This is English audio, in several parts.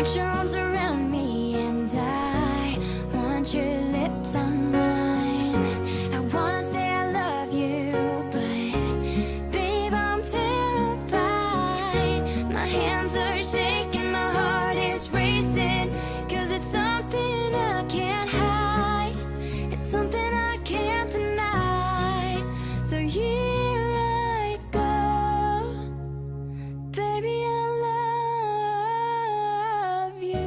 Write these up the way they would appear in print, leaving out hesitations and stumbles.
want your arms around me, and I want your lips on mine. I wanna say I love you, but babe, I'm terrified. My hands are shaking, my heart is racing, 'cause it's something I can't hide. It's something I can't deny. So here I go, baby, I love you.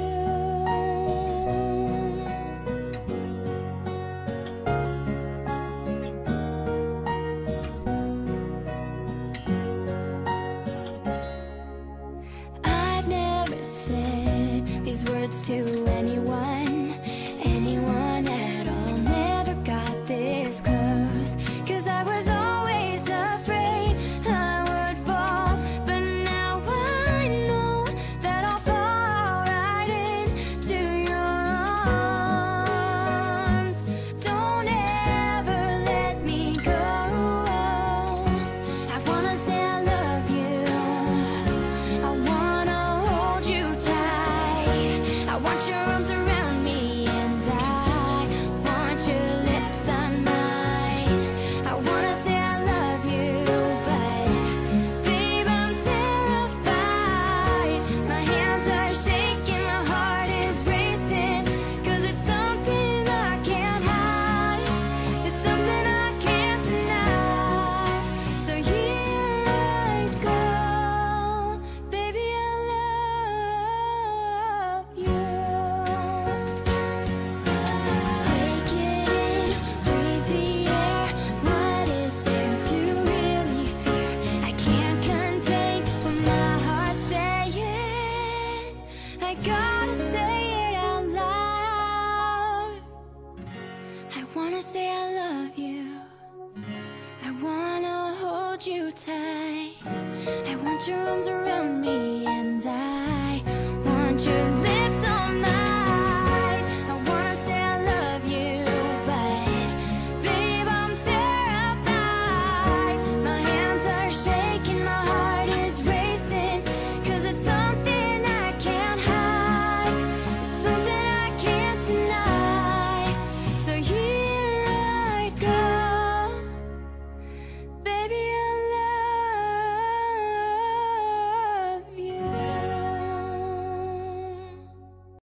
I've never said these words to anyone at all. Never got this close, 'cause I was always afraid I would fall. But now I know that I'll fall right into your arms. Don't ever let me go. I wanna say I love you. I wanna hold you tight. I want your arms around me, and I want your lips on mine. I wanna say I love you, but babe, I'm terrified. My hands are shaking, my heart is racing, 'cause it's something I can't hide. It's something I can't deny. So here I go, baby, I love you. Take it in, breathe the air. What is there to really fear? I can't contain what my heart's saying. I gotta say it out loud. I wanna say I love you. I wanna hold you tight. I want your arms around me, and I want your